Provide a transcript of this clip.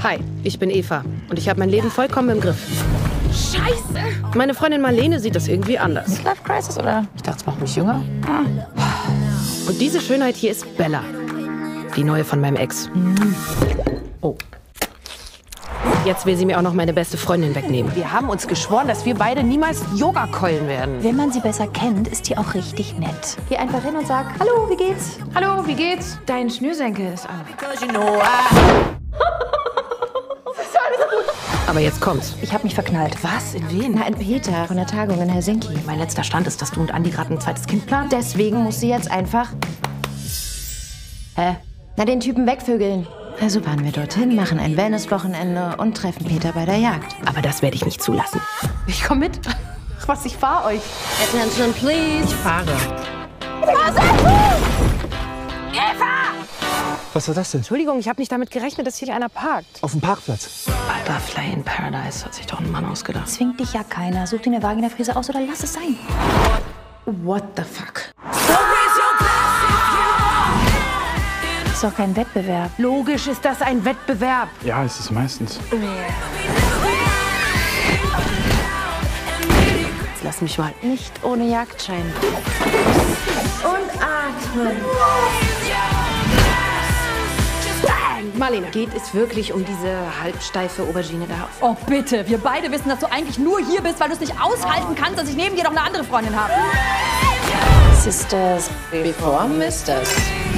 Hi, ich bin Eva und ich habe mein Leben vollkommen im Griff. Scheiße! Meine Freundin Marlene sieht das irgendwie anders. Midlife Crisis, oder? Ich dachte, es macht mich jünger. Und diese Schönheit hier ist Bella, die neue von meinem Ex. Oh. Jetzt will sie mir auch noch meine beste Freundin wegnehmen. Wir haben uns geschworen, dass wir beide niemals Yoga-Keulen werden. Wenn man sie besser kennt, ist die auch richtig nett. Geh einfach hin und sag, hallo, wie geht's? Hallo, wie geht's? Dein Schnürsenkel ist an. Aber jetzt kommt's. Ich habe mich verknallt. Was? In wen? Na, in Peter von der Tagung in Helsinki. Mein letzter Stand ist, dass du und Andi gerade ein zweites Kind planen. Deswegen muss sie jetzt einfach... Hä? Na, den Typen wegvögeln. Also fahren wir dorthin, machen ein Wellness-Wochenende und treffen Peter bei der Jagd. Aber das werde ich nicht zulassen. Ich komm mit. Ach was, ich fahr euch. Attention, please. Ich fahre. Was war das denn? Entschuldigung, ich habe nicht damit gerechnet, dass hier einer parkt. Auf dem Parkplatz. Butterfly in Paradise hat sich doch ein Mann ausgedacht. Zwingt dich ja keiner. Such dir eine Vagina-Frise aus oder lass es sein. What the fuck? Ist doch kein Wettbewerb. Logisch ist das ein Wettbewerb. Ja, es ist meistens. Jetzt lass mich mal. Nicht ohne Jagdschein. Und atmen. Marlene, geht es wirklich um diese halbsteife Aubergine da? Oh bitte, wir beide wissen, dass du eigentlich nur hier bist, weil du es nicht aushalten kannst, dass ich neben dir noch eine andere Freundin habe. Sisters. Before Misters.